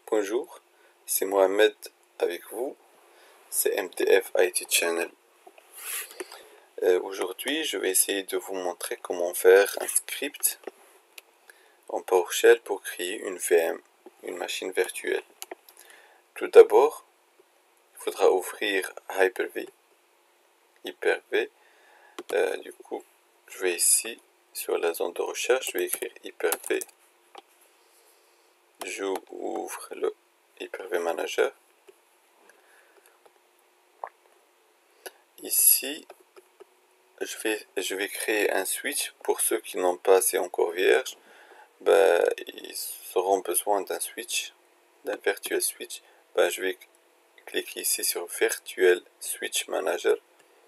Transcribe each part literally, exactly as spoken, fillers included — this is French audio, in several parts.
Bonjour, c'est Mohamed avec vous, c'est M T F I T Channel. Euh, Aujourd'hui, je vais essayer de vous montrer comment faire un script en PowerShell pour créer une V M, une machine virtuelle. Tout d'abord, il faudra ouvrir Hyper-V, Hyper-V. Euh, du coup, je vais ici sur la zone de recherche, je vais écrire Hyper-V. J'ouvre le Hyper-V Manager. Ici, je vais, je vais créer un switch. Pour ceux qui n'ont pas assez encore vierge, ben, ils auront besoin d'un switch, d'un virtual switch. Ben, je vais cliquer ici sur Virtual Switch Manager.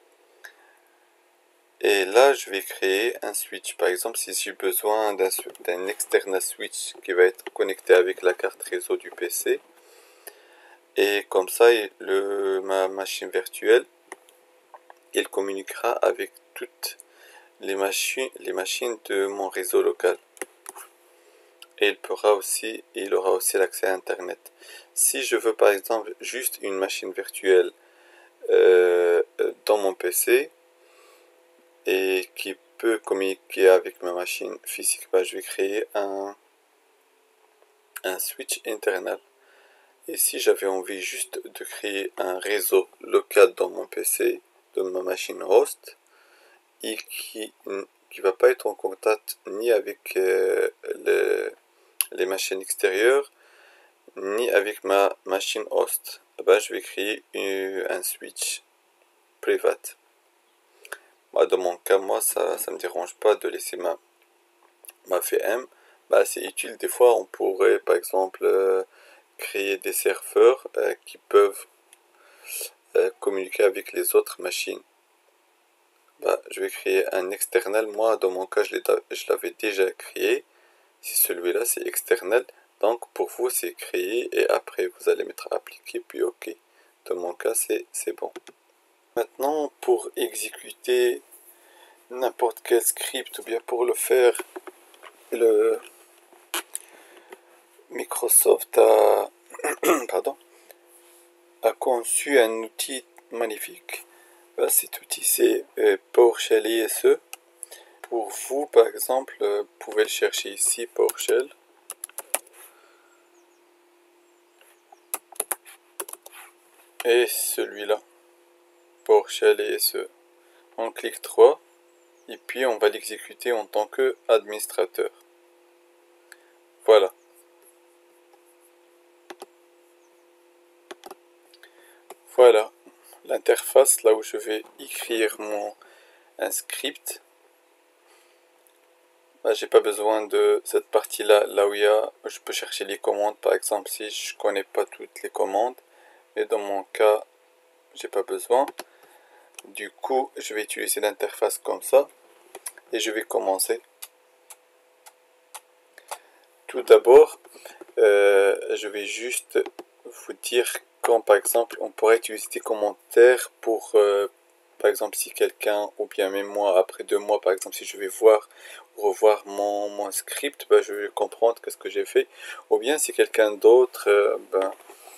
Et là, je vais créer un switch. Par exemple, si j'ai besoin d'un external switch qui va être connecté avec la carte réseau du P C. Et comme ça, le, ma machine virtuelle, elle communiquera avec toutes les machines, les machines de mon réseau local. Et il pourra aussi, il aura aussi l'accès à Internet. Si je veux par exemple juste une machine virtuelle euh, dans mon P C et qui peut communiquer avec ma machine physique, bah, je vais créer un, un switch internal. Et si j'avais envie juste de créer un réseau local dans mon P C, de ma machine host, et qui ne va pas être en contact ni avec euh, les, les machines extérieures, ni avec ma machine host, bah, je vais créer une, un switch private. Bah, dans mon cas, moi, ça ne me dérange pas de laisser ma, ma V M. Bah, c'est utile. Des fois, on pourrait, par exemple, euh, créer des serveurs euh, qui peuvent euh, communiquer avec les autres machines. Bah, je vais créer un external. Moi, dans mon cas, je l'avais déjà créé. Si celui-là, c'est external. Donc, pour vous, c'est créé et après, vous allez mettre appliquer puis OK. Dans mon cas, c'est bon. Maintenant, pour exécuter n'importe quel script ou bien pour le faire, le Microsoft a, pardon, a conçu un outil magnifique. Là, cet outil, c'est euh, PowerShell I S E. Pour vous, par exemple, euh, vous pouvez le chercher ici, PowerShell. Et celui-là, PowerShell I S E. On clique trois et puis on va l'exécuter en tant qu'administrateur. Voilà. Voilà l'interface là où je vais écrire mon un script. Là, j'ai pas besoin de cette partie là, là où il y a, je peux chercher les commandes par exemple si je connais pas toutes les commandes. Mais dans mon cas, j'ai pas besoin. Du coup, je vais utiliser l'interface comme ça et je vais commencer. Tout d'abord, euh, je vais juste vous dire quand par exemple on pourrait utiliser des commentaires pour euh, par exemple si quelqu'un ou bien même moi après deux mois par exemple si je vais voir revoir mon, mon script, ben, je vais comprendre qu'est-ce que j'ai fait, ou bien si quelqu'un d'autre euh, ben,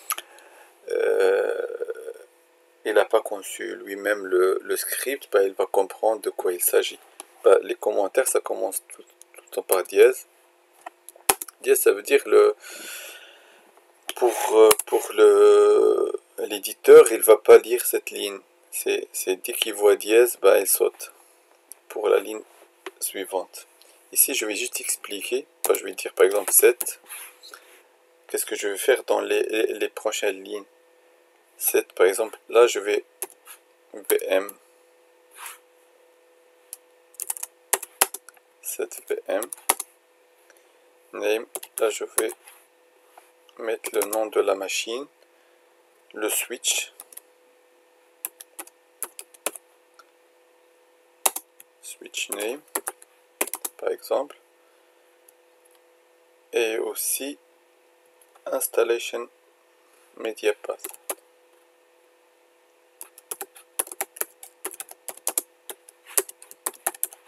euh, il n'a pas conçu lui-même le, le script, ben, il va comprendre de quoi il s'agit. Ben, les commentaires ça commence tout, tout le temps par dièse. Dièse ça veut dire le pour, pour le l'éditeur il va pas lire cette ligne. C'est dès qu'il voit dièse, bah, il saute pour la ligne suivante. Ici, je vais juste expliquer. Bah, je vais dire par exemple sept. Qu'est-ce que je vais faire dans les, les prochaines lignes? sept, par exemple, là, je vais V M. sept V M. Name. Là, je vais mettre le nom de la machine. Le switch. Switch name. Par exemple. Et aussi installation media path.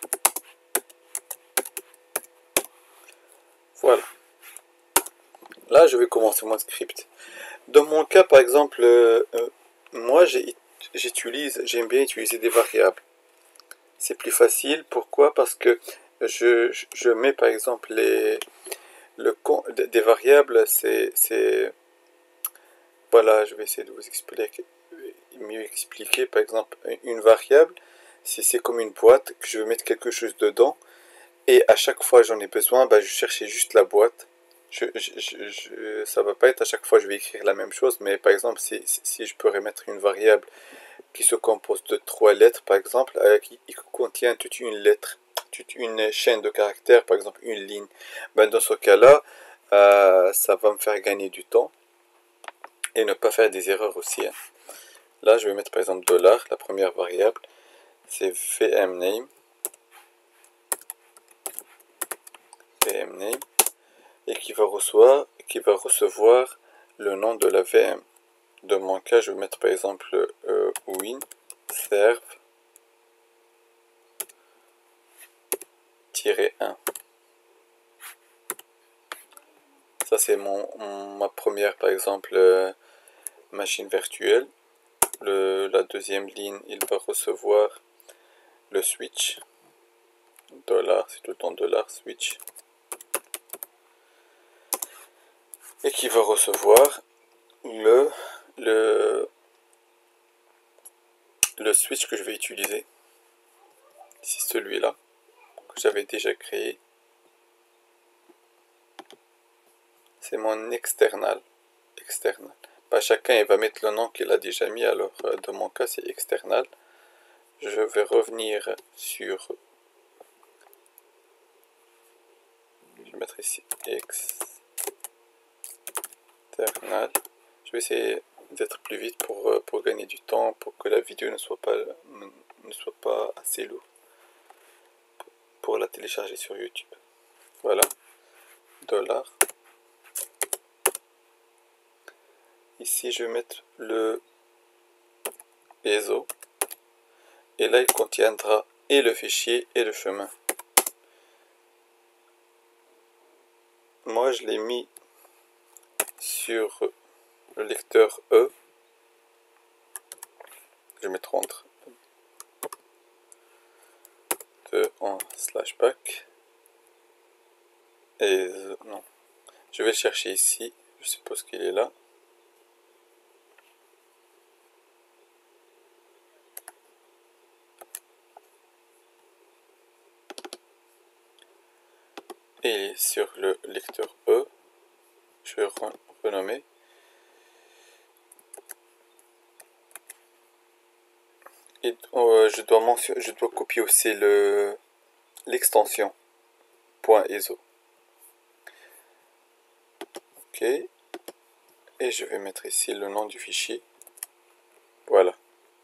Voilà. Là, je vais commencer mon script. Dans mon cas, par exemple, euh, euh, moi, j'utilise, j'aime bien utiliser des variables. C'est plus facile. Pourquoi? Parce que je, je, je mets, par exemple, les, le, des variables, c'est... Voilà, je vais essayer de vous expliquer, mieux expliquer. Par exemple, une variable, si c'est comme une boîte, que je veux mettre quelque chose dedans, et à chaque fois j'en ai besoin, bah, je cherchais juste la boîte. Je, je, je, je, ça va pas être à chaque fois je vais écrire la même chose, mais par exemple, si, si je pourrais mettre une variable qui se compose de trois lettres, par exemple, euh, qui, qui contient toute une lettre, toute une chaîne de caractères, par exemple une ligne, ben, dans ce cas-là, euh, ça va me faire gagner du temps et ne pas faire des erreurs aussi. Hein. Là, je vais mettre par exemple dollar, la première variable, c'est vmname, vmname, et qui va recevoir, qui va recevoir le nom de la V M. Dans mon cas, je vais mettre par exemple euh, win serve un. Ça c'est mon, mon ma première par exemple euh, machine virtuelle. Le, la deuxième ligne, il va recevoir le switch dollar, c'est tout le temps dollar switch, et qui va recevoir le le le switch que je vais utiliser. C'est celui-là que j'avais déjà créé. C'est mon external. External. Bah, chacun il va mettre le nom qu'il a déjà mis. Alors euh, dans mon cas c'est external. Je vais revenir sur. Je vais mettre ici external. Je vais essayer d'être plus vite pour, pour gagner du temps, pour que la vidéo ne soit pas, ne soit pas assez lourde pour la télécharger sur YouTube. Voilà, dollar. Ici, je vais mettre le I S O. Et là, il contiendra et le fichier et le chemin. Moi, je l'ai mis sur le lecteur E. Je vais mettre entre deux en slash back. Et non, je vais le chercher ici. Je suppose qu'il est là. Et sur le lecteur E, je vais renommer. Et euh, je dois mentionner, je dois copier aussi le l'extension .iso. Ok. Et je vais mettre ici le nom du fichier. Voilà.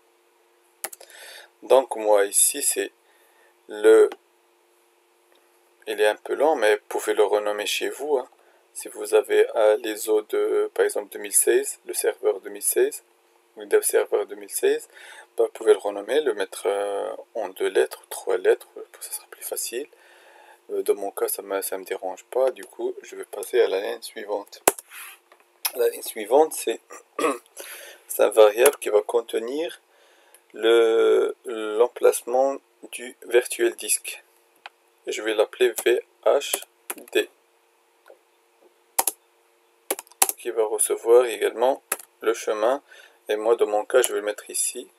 Donc moi ici c'est le. Il est un peu long, mais vous pouvez le renommer chez vous. Hein. Si vous avez euh, l'I S O de par exemple deux mille seize, le serveur deux mille seize, Windows Server deux mille seize, bah, vous pouvez le renommer, le mettre euh, en deux lettres, trois lettres, pour que ça sera plus facile. Euh, dans mon cas, ça ne me, ça me dérange pas. Du coup, je vais passer à la ligne suivante. La ligne suivante, c'est une variable qui va contenir l'emplacement du virtual disk. Je vais l'appeler V H D, qui va recevoir également le chemin. Et moi, dans mon cas, je vais le mettre ici.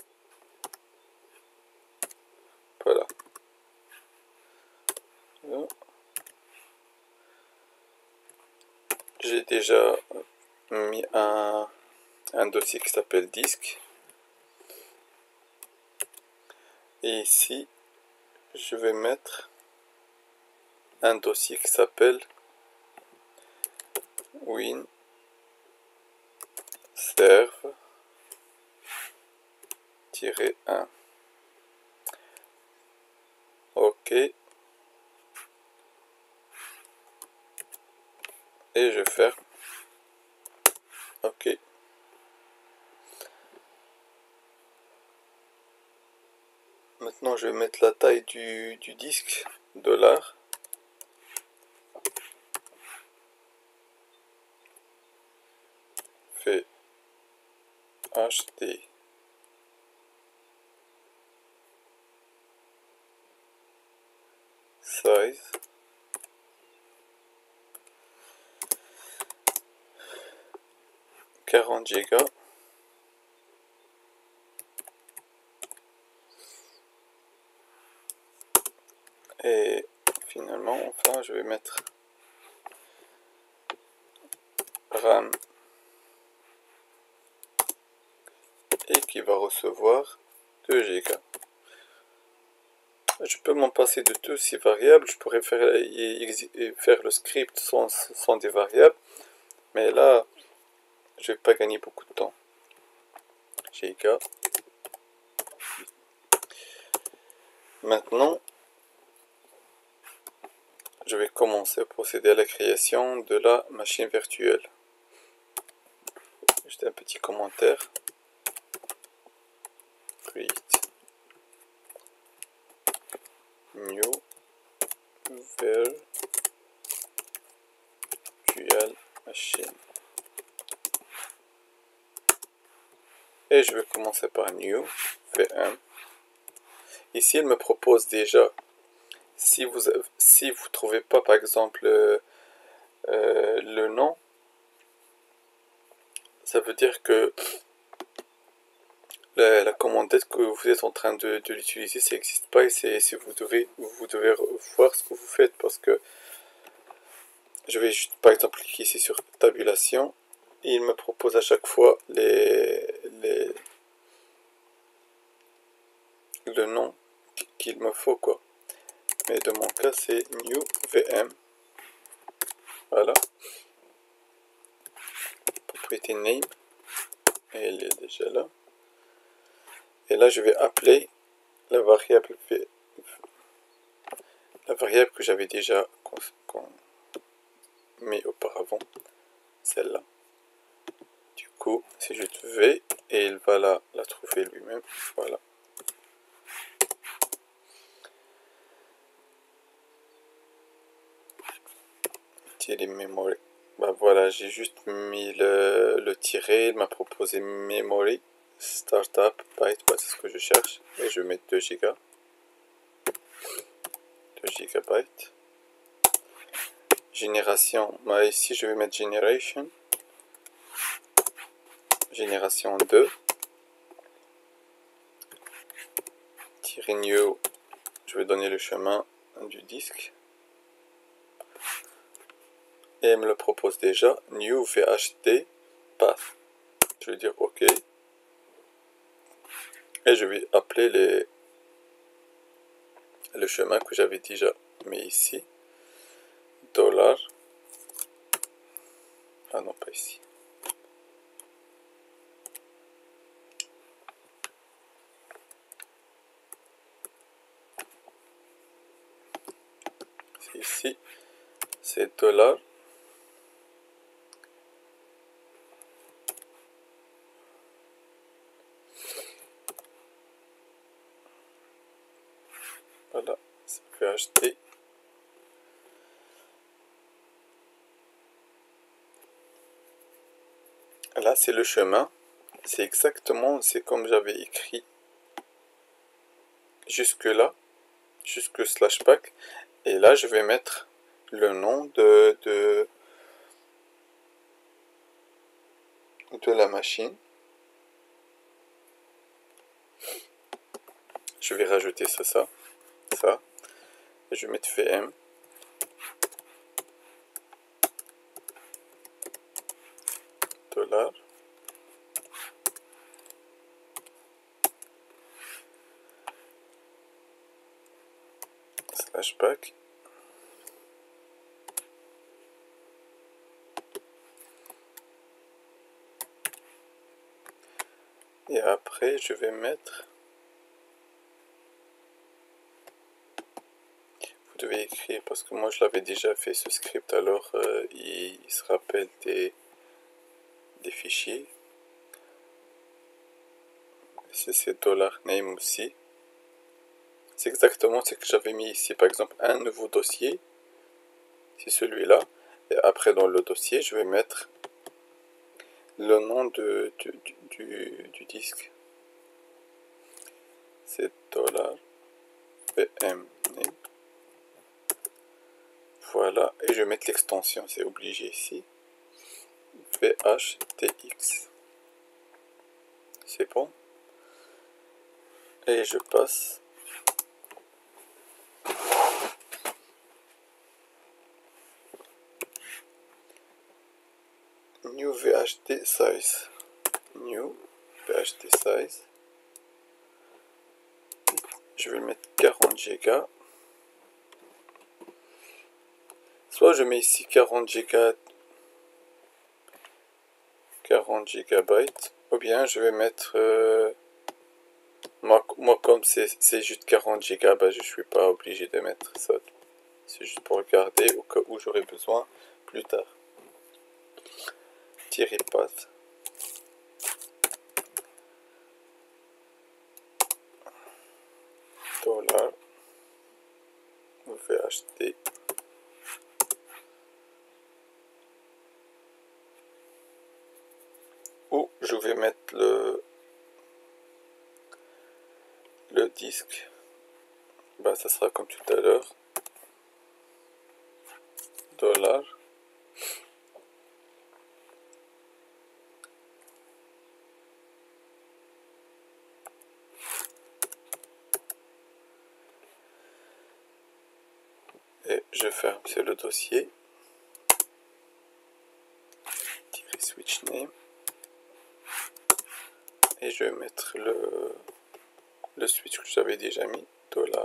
Voilà. J'ai déjà mis un, un dossier qui s'appelle disque. Et ici, je vais mettre un dossier qui s'appelle win serve un. OK. Et je ferme. OK. Maintenant, je vais mettre la taille du, du disque, dollar. fais H D size quarante gigas et finalement enfin je vais mettre RAM et qui va recevoir deux gigas. Je peux m'en passer de tous ces variables, je pourrais faire, faire le script sans, sans des variables, mais là je vais pas gagner beaucoup de temps. Giga. Maintenant je vais commencer à procéder à la création de la machine virtuelle. Juste un petit commentaire. Create new virtual machine. Et je vais commencer par new V M. Ici, il me propose déjà, si vous si vous trouvez pas par exemple euh, euh, le nom, ça veut dire que la, la commandette que vous êtes en train de, de l'utiliser, ça n'existe pas et c'est si vous devez vous devez voir ce que vous faites parce que je vais juste par exemple cliquer ici sur tabulation et il me propose à chaque fois les, les le nom qu'il me faut quoi. Mais de mon cas c'est new V M. Voilà. Propriété name. Et elle est déjà là. Et là je vais appeler la variable v, la variable que j'avais déjà mis auparavant, celle-là. Du coup c'est juste V et il va la, la trouver lui-même. Voilà. Les memory. Bah voilà, j'ai juste mis le, le tiret, il m'a proposé memory startup byte, bah, c'est ce que je cherche, et je vais mettre deux gigas, deux gigabytes. Génération, bah ici je vais mettre generation, génération deux, tiret new, je vais donner le chemin du disque. Et elle me le propose déjà, new V H D path. Je vais dire OK. Et je vais appeler les, le chemin que j'avais déjà mis ici. Dollar. Ah non, pas ici. C'est ici. C'est dollar. Voilà, c'est V H D. Là, c'est le chemin. C'est exactement, c'est comme j'avais écrit jusque là, jusque slash pack. Et là, je vais mettre le nom de, de, de la machine. Je vais rajouter ça, ça, ça. Et je vais mettre V M. Dollar. Slash pack. Et après, je vais mettre... Vous devez écrire parce que moi je l'avais déjà fait ce script, alors euh, il, il se rappelle des, des fichiers. C'est dollar name aussi. C'est exactement ce que j'avais mis ici. Par exemple, un nouveau dossier. C'est celui-là. Et après, dans le dossier, je vais mettre le nom de, de- du, du, du disque. C'est dollar $vm name. Voilà, et je vais mettre l'extension, c'est obligé ici. vhtx. C'est bon. Et je passe new vht size. New vht size. Je vais le mettre quarante giga. Soit je mets ici quarante giga, quarante gigabytes, ou bien je vais mettre euh, moi, moi comme c'est juste quarante giga, bah, je ne suis pas obligé de mettre ça. C'est juste pour regarder au cas où j'aurai besoin plus tard. Tirer path. Dollar vht. Ou je vais mettre le le disque. Bah, ça sera comme tout à l'heure. Dollar. Et je ferme, c'est le dossier. Tirer switch name. Et je vais mettre le, le switch que j'avais déjà mis. Dollar.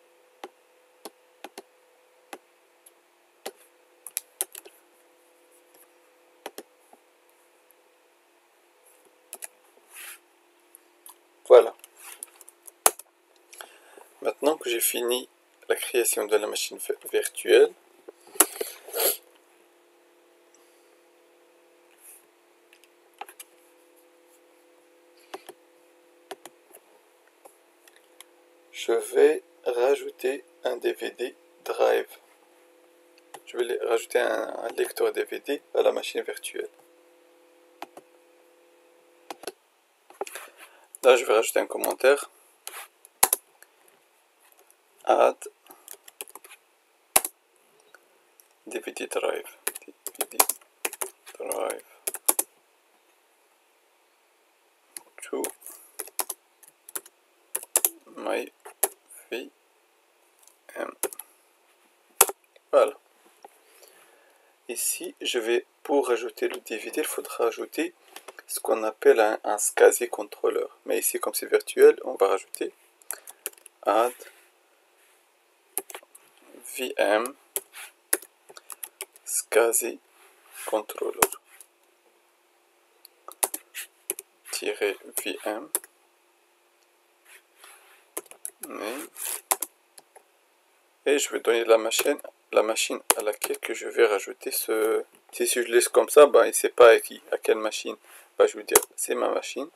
Voilà. Maintenant que j'ai fini la création de la machine virtuelle, je vais rajouter un D V D drive. Je vais rajouter un, un lecteur D V D à la machine virtuelle. Là, je vais rajouter un commentaire. Add D V D drive. D V D drive to my V M. Voilà. Ici, je vais, pour ajouter le D V D, il faudra ajouter ce qu'on appelle un, un SCSI contrôleur. Mais ici, comme c'est virtuel, on va rajouter add V M SCSI controller tiret V M name. Et je vais donner la machine, la machine à laquelle que je vais rajouter ce. Si je le laisse comme ça, bah, il ne sait pas à, qui, à quelle machine. Bah, je vais dire c'est ma machine.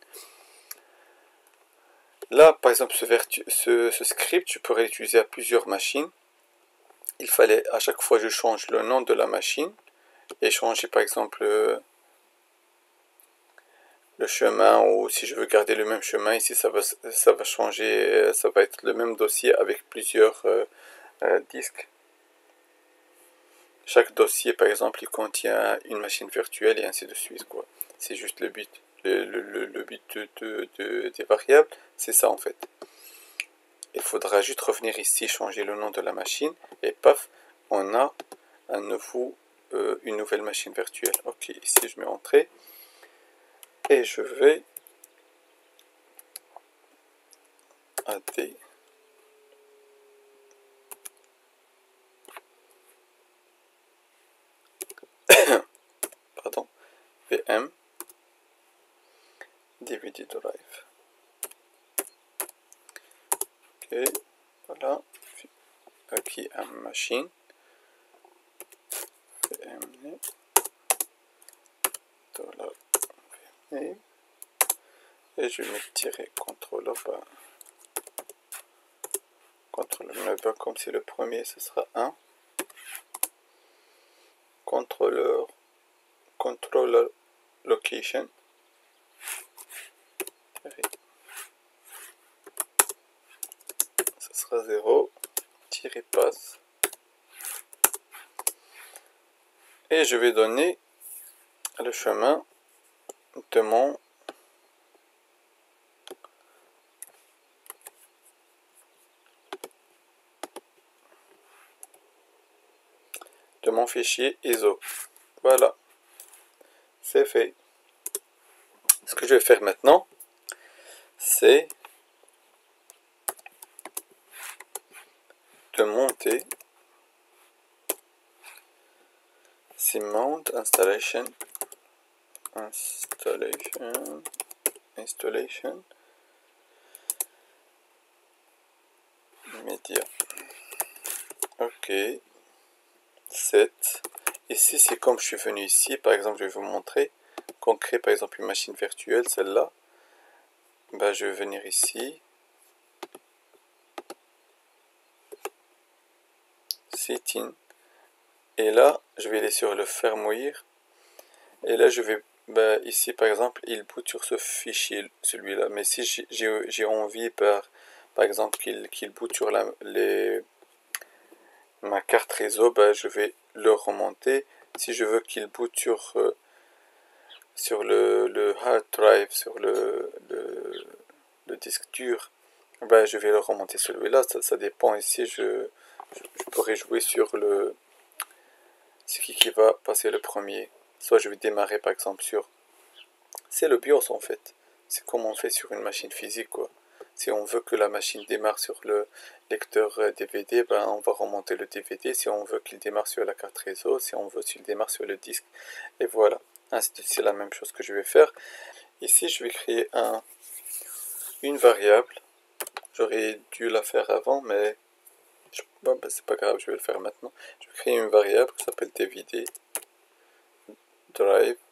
Là, par exemple, ce, vertu, ce, ce script, je pourrais l'utiliser à plusieurs machines. Il fallait à chaque fois que je change le nom de la machine et changer par exemple euh, le chemin, ou si je veux garder le même chemin, ici ça va, ça va changer, ça va être le même dossier avec plusieurs euh, euh, disques. Chaque dossier, par exemple, il contient une machine virtuelle et ainsi de suite, quoi. C'est juste le but. Le, le, le, le but de, de, de, des variables, c'est ça en fait. Il faudra juste revenir ici, changer le nom de la machine, et paf, on a un nouveau, euh, une nouvelle machine virtuelle. Ok, ici je mets entrée, et je vais adder pardon, V M D V D drive. Ok, voilà, aquí à machine, V M name, dollar name, et je vais mettre tirer contrôleur bas. Contrôleur bas, comme c'est le premier, ce sera un. Contrôleur, contrôleur location. Ça sera zéro, tirer passe. Et je vais donner le chemin de mon de mon fichier I S O. Voilà, c'est fait. Ce que je vais faire maintenant, c'est de monter Cmount installation installation installation media. Ok, sept. Ici, c'est comme je suis venu ici. Par exemple, je vais vous montrer qu'on crée par exemple une machine virtuelle, celle-là. Ben, je vais venir ici. Setting. Et là, je vais aller sur le firmware. Et là, je vais, ben, ici par exemple, il boot sur ce fichier, celui-là. Mais si j'ai envie, par, par exemple, qu'il qu'il boot sur la, les, ma carte réseau, ben, je vais le remonter. Si je veux qu'il boot sur, euh, sur le, le hard drive, sur le, le, le disque dur, ben, je vais le remonter celui-là. Ça, ça dépend ici. Je, je, je pourrais jouer sur le... ce qui, qui va passer le premier. Soit je vais démarrer par exemple sur... C'est le BIOS en fait. C'est comme on fait sur une machine physique quoi. Si on veut que la machine démarre sur le lecteur D V D, ben on va remonter le D V D. Si on veut qu'il démarre sur la carte réseau, si on veut qu'il démarre sur le disque. Et voilà. C'est la même chose que je vais faire. Ici je vais créer un, une variable. J'aurais dû la faire avant, mais bon, ben, c'est pas grave, je vais le faire maintenant. Je vais créer une variable qui s'appelle D V D drive.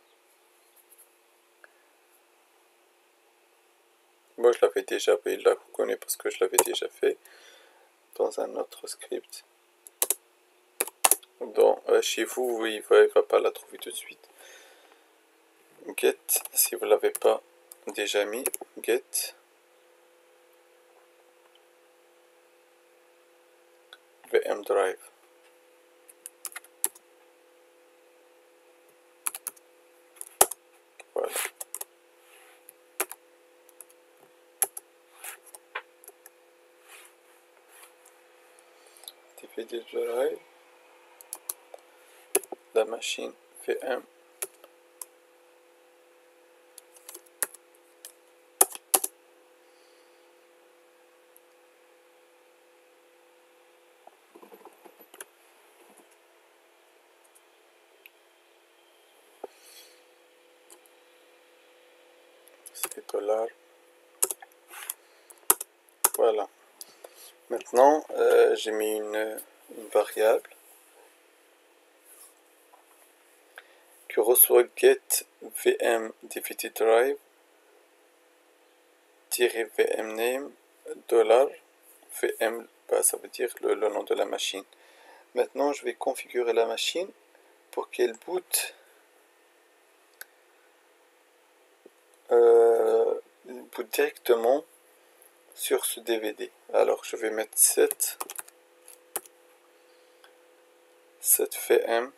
Moi je l'avais déjà, il la reconnaît parce que je l'avais déjà fait dans un autre script. Donc euh, chez vous, il va, il va pas la trouver tout de suite. Get, si vous l'avez pas déjà mis, get V M drive. Voilà. D V D drive. La machine V M. C'est dollar. Voilà. Maintenant, euh, j'ai mis une, une variable qui reçoit get vm dvd drive -vm name dollar vm, bah, ça veut dire le, le nom de la machine. Maintenant, je vais configurer la machine pour qu'elle boot euh, boot directement sur ce D V D. Alors, je vais mettre sept V M.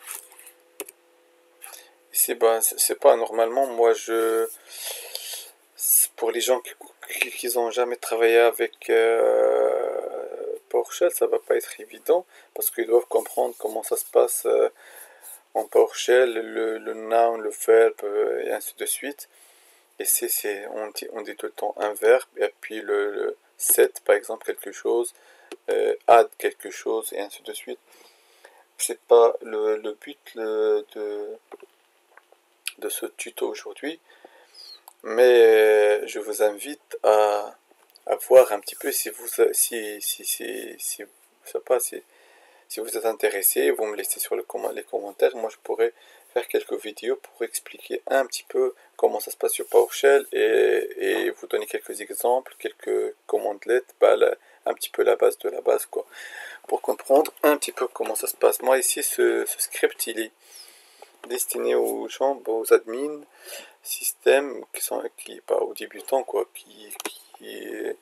Ici, bah, c'est pas normalement. Moi, je pour les gens qui, qui n'ont jamais travaillé avec euh, PowerShell, ça va pas être évident parce qu'ils doivent comprendre comment ça se passe euh, en PowerShell, le, le noun, le verb euh, et ainsi de suite. Et c'est, on dit, on dit tout le temps un verbe et puis le, le set par exemple quelque chose, euh, add quelque chose et ainsi de suite. C'est pas le, le but le, de, de ce tuto aujourd'hui. Mais je vous invite à, à voir un petit peu si vous si si si si, je sais pas, si, si vous êtes intéressé, vous me laissez sur le, les commentaires. Moi je pourrais faire quelques vidéos pour expliquer un petit peu comment ça se passe sur PowerShell et, et vous donner quelques exemples, quelques commandes-lettres, bah, la, un petit peu la base de la base quoi, pour comprendre un petit peu comment ça se passe. Moi ici ce, ce script il est destiné aux gens, aux admins, systèmes qui sont qui pas aux débutants quoi, qui qui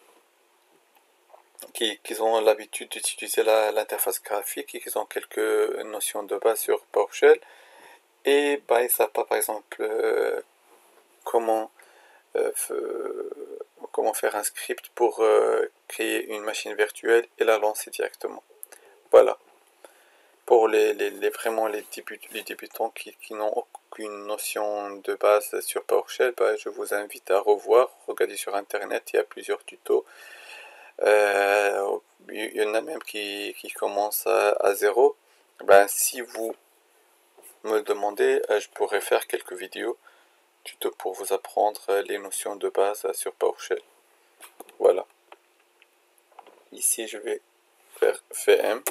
qui, qui ont l'habitude d'utiliser l'interface graphique et qui ont quelques notions de base sur PowerShell et bah, ils ne savent pas par exemple euh, comment euh, comment faire un script pour euh, créer une machine virtuelle et la lancer directement. Voilà. Pour les, les, les vraiment les, début, les débutants qui, qui n'ont aucune notion de base sur PowerShell, bah, je vous invite à revoir, regarder sur internet, il y a plusieurs tutos. Euh, il y en a même qui, qui commencent à, à zéro. Ben, si vous me le demandez, je pourrais faire quelques vidéos tutos pour vous apprendre les notions de base sur PowerShell. Voilà. Ici, je vais faire vm,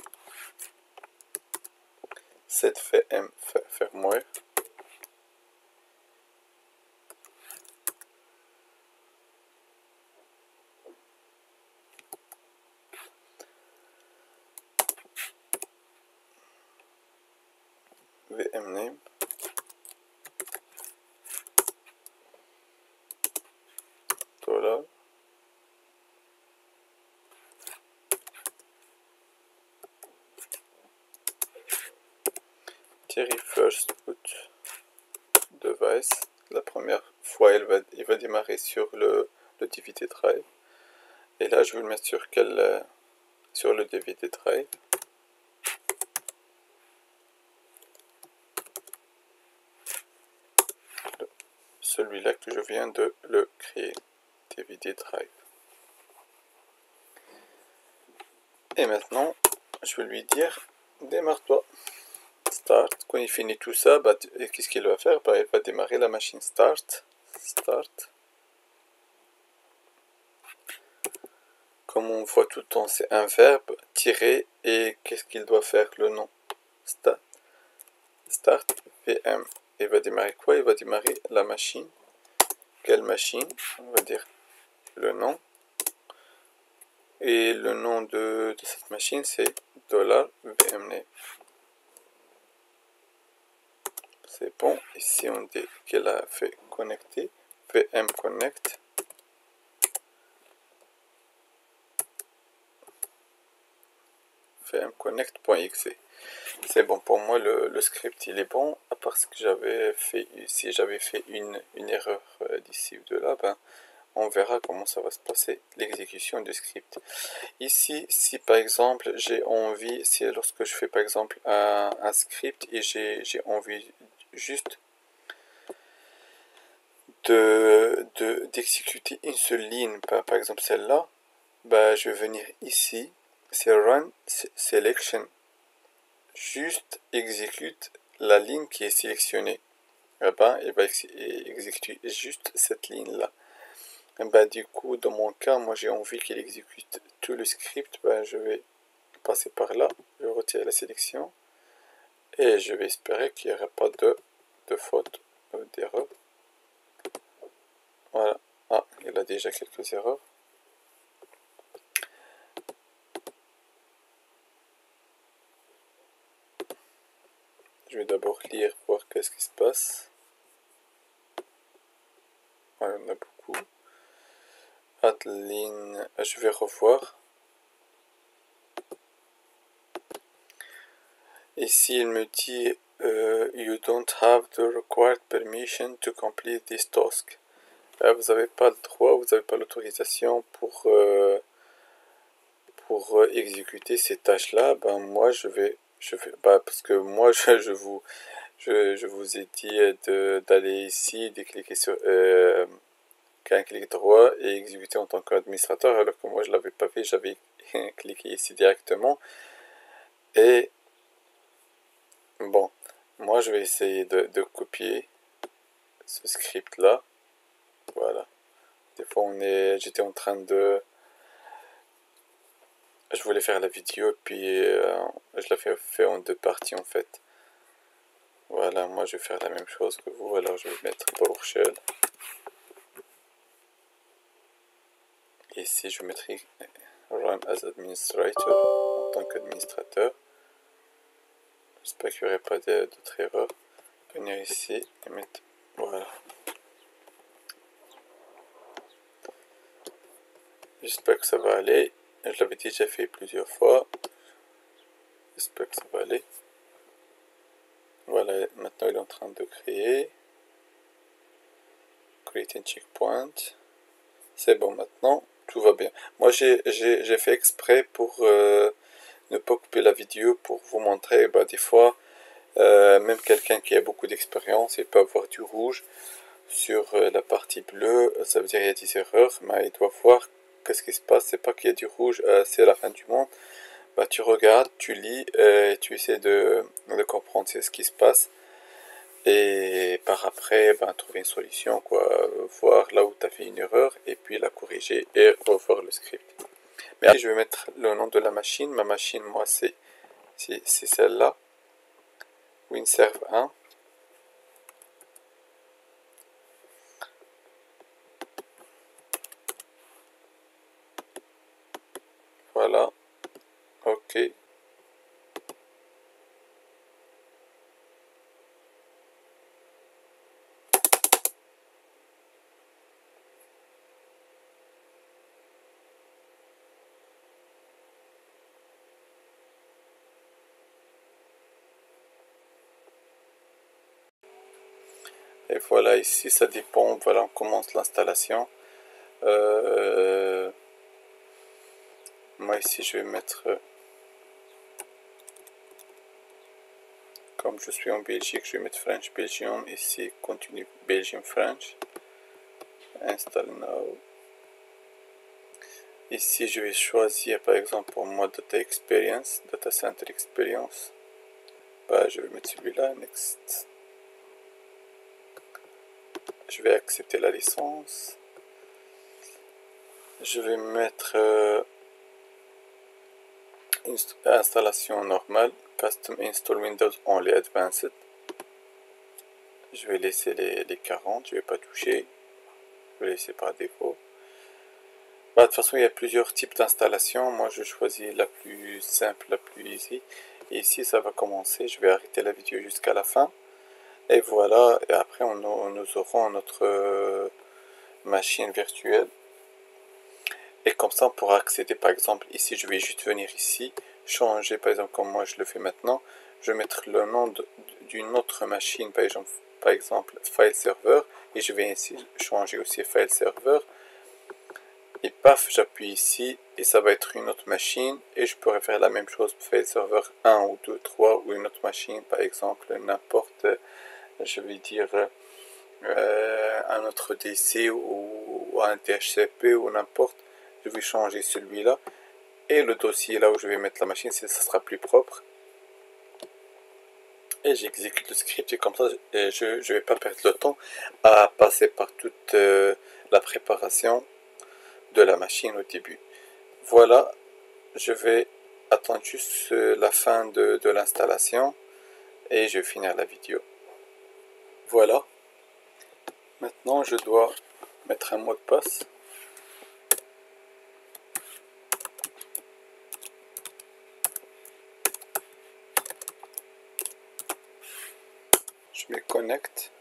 set vm firmware. vmname. Voilà. Thierry first boot device. La première fois, il va, il va démarrer sur le, le D V D drive. Et là, je vais le mettre sur quel, sur le D V D drive. Celui-là que je viens de le créer, D V D drive. Et maintenant, je vais lui dire, démarre-toi. Start. Quand il finit tout ça, bah, qu'est-ce qu'il va faire? Bah, il va démarrer la machine start. Start. Comme on voit tout le temps, c'est un verbe, tirer, et qu'est-ce qu'il doit faire? Le nom. Start. Start. V M. Il va démarrer quoi? Il va démarrer la machine. Quelle machine? On va dire le nom. Et le nom de, de cette machine, c'est $vmname. C'est bon. Ici, on dit qu'elle a fait connecter. Vm connect. vmconnect.exe. C'est bon pour moi, le, le script il est bon, à part ce que j'avais fait, si j'avais fait une, une erreur d'ici ou de là, ben, on verra comment ça va se passer, l'exécution du script. Ici, si par exemple j'ai envie, si lorsque je fais par exemple un, un script et j'ai envie juste de d'exécuter une seule ligne, par, par exemple celle-là, ben, je vais venir ici, c'est Run Selection. Juste exécute la ligne qui est sélectionnée. Et ben, il va ex exécuter juste cette ligne-là. Ben, du coup, dans mon cas, moi j'ai envie qu'il exécute tout le script. Ben, je vais passer par là, je vais retirer la sélection et je vais espérer qu'il n'y aura pas de, de faute ou d'erreur. Voilà. Ah, il a déjà quelques erreurs. Je vais d'abord lire, voir qu'est-ce qui se passe. Ouais, on a beaucoup. Adeline, je vais revoir. Ici, il me dit uh, You don't have the required permission to complete this task. Euh, vous n'avez pas le droit, vous n'avez pas l'autorisation pour, euh, pour euh, exécuter ces tâches-là. Ben, moi, je vais, je vais bah, parce que moi, je, je, vous, je, je vous ai dit d'aller ici, de cliquer sur euh, un clic droit et exécuter en tant qu'administrateur, alors que moi, je ne l'avais pas fait, j'avais cliqué ici directement. Et bon, moi je vais essayer de, de copier ce script là. Voilà. Des fois on est, j'étais en train de, je voulais faire la vidéo puis euh, je l'ai fait, fait en deux parties en fait. Voilà, moi je vais faire la même chose que vous. Alors je vais mettre PowerShell. Ici je mettrai Run as Administrator en tant qu'administrateur. J'espère qu'il n'y aurait pas d'autres erreurs. venir ici et mettre, voilà. J'espère que ça va aller. Je l'avais déjà fait plusieurs fois. J'espère que ça va aller. Voilà, maintenant il est en train de créer. Create a checkpoint. C'est bon maintenant, tout va bien. Moi j'ai fait exprès pour euh, ne pas couper la vidéo pour vous montrer, bah, des fois, euh, même quelqu'un qui a beaucoup d'expérience, il peut avoir du rouge sur euh, la partie bleue, ça veut dire qu'il y a des erreurs, mais il doit voir qu'est-ce qui se passe, c'est pas qu'il y a du rouge, euh, c'est la fin du monde. Bah, tu regardes, tu lis, euh, et tu essaies de, de comprendre ce qui se passe. Et par après, ben, trouver une solution, quoi, voir là où tu as fait une erreur, et puis la corriger et revoir le script. Mais après, je vais mettre le nom de la machine. Ma machine, moi, c'est celle-là, WinServe un. Voilà, ok. Et voilà, ici ça dépend, voilà, on commence l'installation. Euh, moi ici je vais mettre, comme je suis en Belgique, je vais mettre French Belgium, ici continue Belgium French, install now. Ici je vais choisir par exemple pour moi Data Experience, Data Center Experience. Bah, je vais mettre celui-là, next. Je vais accepter la licence. Je vais mettre euh, inst installation normale, custom install Windows only advanced. Je vais laisser les, les quarante, je vais pas toucher. Je vais laisser par défaut. Bah, de toute façon, il y a plusieurs types d'installation. Moi, je choisis la plus simple, la plus easy. Et ici, ça va commencer. Je vais arrêter la vidéo jusqu'à la fin. Et voilà. Et après, on, nous aurons notre euh, machine virtuelle. Et comme ça, on pourra accéder, par exemple, ici, je vais juste venir ici, changer, par exemple, comme moi je le fais maintenant, je vais mettre le nom d'une autre machine, par exemple, par exemple, file server, et je vais ici changer aussi file server, et paf, j'appuie ici, et ça va être une autre machine, et je pourrais faire la même chose, file server un ou deux, trois, ou une autre machine, par exemple, n'importe, je vais dire, euh, un autre D C, ou, ou un D H C P, ou n'importe. Je vais changer celui-là et le dossier là où je vais mettre la machine, ça sera plus propre. Et j'exécute le script et comme ça je ne vais pas perdre le temps à passer par toute euh, la préparation de la machine au début. Voilà, je vais attendre juste la fin de, de l'installation et je vais finir la vidéo. Voilà, maintenant je dois mettre un mot de passe. Je me connecte.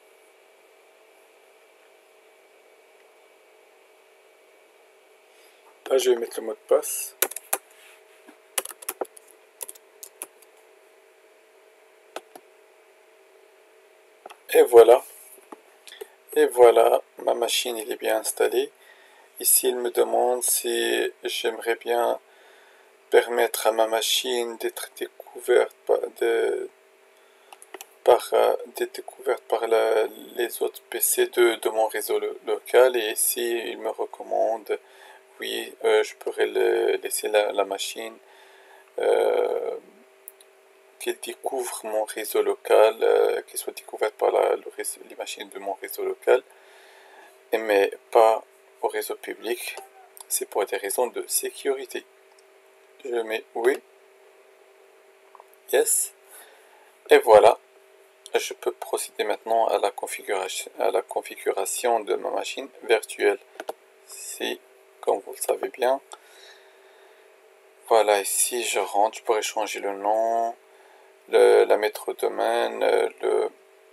Là, je vais mettre le mot de passe. Et voilà. Et voilà, ma machine il est bien installée. Ici, il me demande si j'aimerais bien permettre à ma machine d'être découverte par, de, par, euh, d'être découverte par la, les autres P C de, de mon réseau lo, local. Et ici, il me recommande, oui, euh, je pourrais le, laisser la, la machine euh, qu'elle découvre mon réseau local, euh, qu'elle soit découverte par la, le réseau, les machines de mon réseau local, mais pas au réseau public. C'est pour des raisons de sécurité. Je mets oui, yes, et voilà. Je peux procéder maintenant à la configuration, à la configuration de ma machine virtuelle. Si, comme vous le savez bien, voilà, ici je rentre, je pourrais changer le nom, le, la métro domaine, le,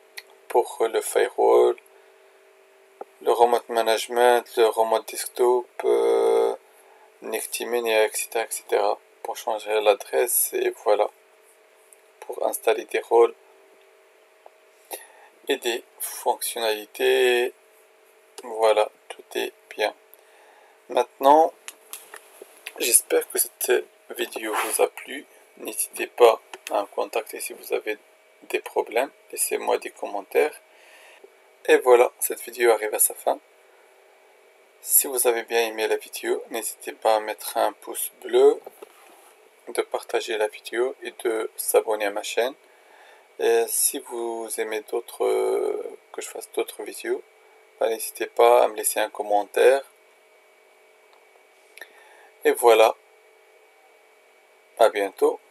pour le firewall, le remote management, le remote desktop, euh, Nectimania, et cetera, et cetera. Pour changer l'adresse et voilà. Pour installer des rôles et des fonctionnalités. Voilà, tout est bien. Maintenant, j'espère que cette vidéo vous a plu. N'hésitez pas à me contacter si vous avez des problèmes. Laissez-moi des commentaires. Et voilà, cette vidéo arrive à sa fin. Si vous avez bien aimé la vidéo, n'hésitez pas à mettre un pouce bleu, de partager la vidéo et de s'abonner à ma chaîne. Et si vous aimez d'autres, euh, que je fasse d'autres vidéos, bah, n'hésitez pas à me laisser un commentaire. Et voilà, à bientôt.